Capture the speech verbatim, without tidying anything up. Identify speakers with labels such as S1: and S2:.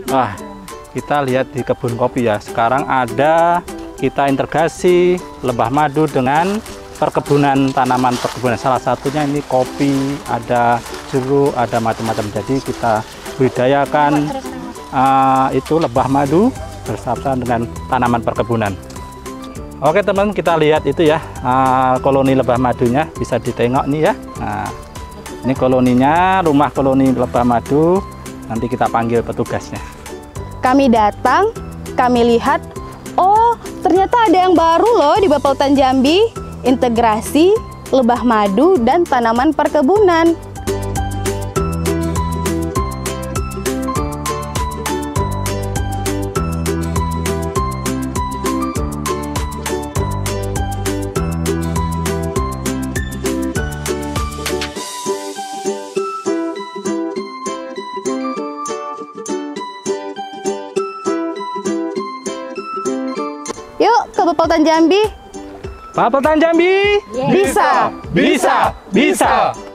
S1: Wah, kita lihat di kebun kopi ya. Sekarang ada kita integrasi lebah madu dengan perkebunan, tanaman perkebunan. Salah satunya ini kopi, ada jeruk, ada macam-macam. Jadi kita budidayakan uh, itu lebah madu bersama dengan tanaman perkebunan. Oke teman, kita lihat itu ya, uh, koloni lebah madunya bisa ditengok nih ya. Nah, ini koloninya, rumah koloni lebah madu. Nanti kita panggil petugasnya.
S2: Kami datang, kami lihat, oh ternyata ada yang baru loh di Bapeltan Jambi, integrasi lebah madu dan tanaman perkebunan. Yuk ke Bapeltan Jambi.
S1: Bapeltan Jambi
S2: Bisa,
S1: bisa, bisa.